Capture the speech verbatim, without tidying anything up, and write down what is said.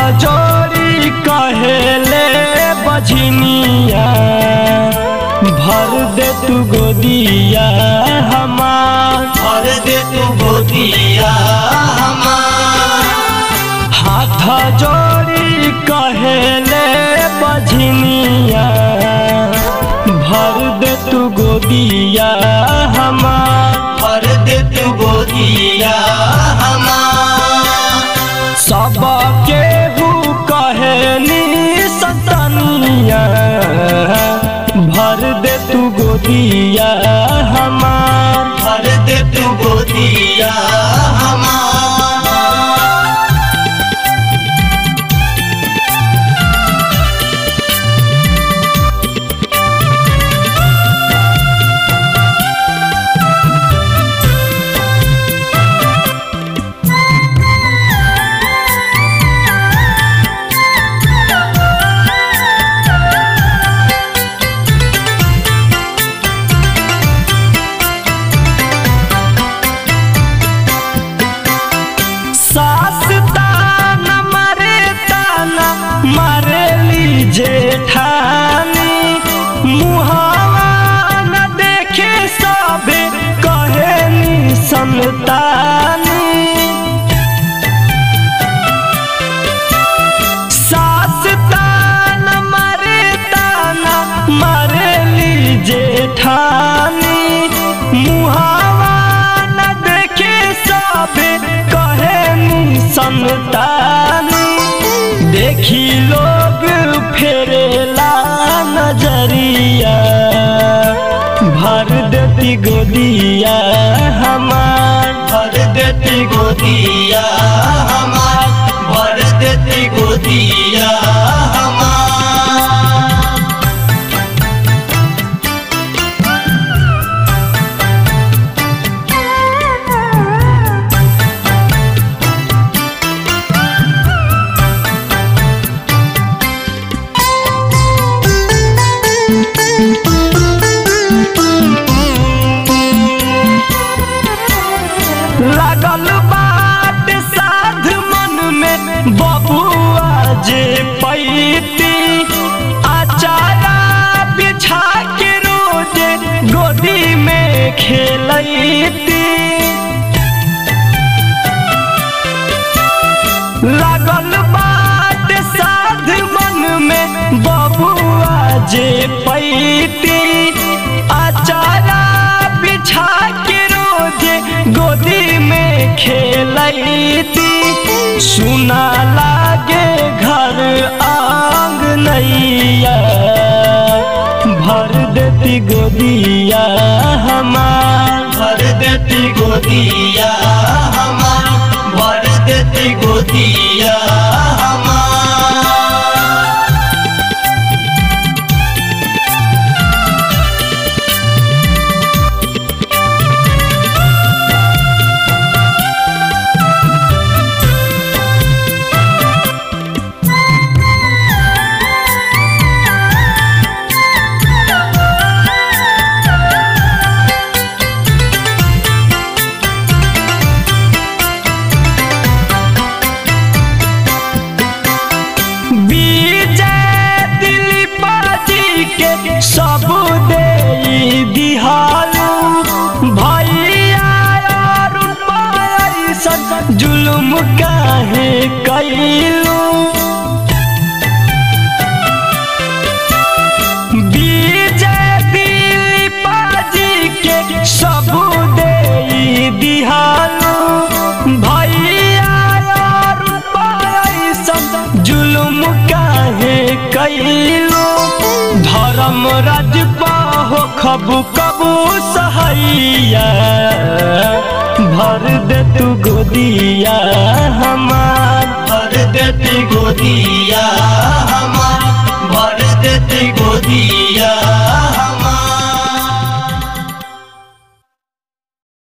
जोड़ी कहेले बझनिया भर दे तू गोदिया हमार, भर दे तू गोदिया हमार। हाथ जोड़ी कहेले बझनिया भर दे तू गोदिया हमार, भर दे तू गोदिया हमार। सब केहू कहेनी सतनिया भर दे तू गोदिया हमार, भर दे तू गोदिया हमार। जेठानी मुहावा न देखे सबे कहेनी संतानी, सास ताना मारे ताना मारेली जेठानी मुहावा न देखे सबे कहेनी संतानी। देखी लोग फेरेला नजरिया भर देती गोदिया हमार, भर देती गोदिया हमार, भर देती गोदिया हमार। लागल बाट साध मन में बबुआ जे पैती आचारा बिछा के रोज गोदी में खेलती। लागल बाट साध मन में बबुआ जे पैती आचारा बिछा के रोज गोदी में खेलती। सुना लागे घर आंगनैया भर देती गोदिया हमार, भर देती गोदिया हमार, भर देती गोदिया हमार। सब दे दिहालू भैया ऐसन जुल्म काहे कैलू। विजय दिलीपा जी के सब दे दिहालू भैया ऐसन जुल्म काहे कैलू। धर्म राज पाहो खबू कबू सहैया भर दे तू गोदिया हमार, भर देती गोदिया हमार, भर देती गोदिया।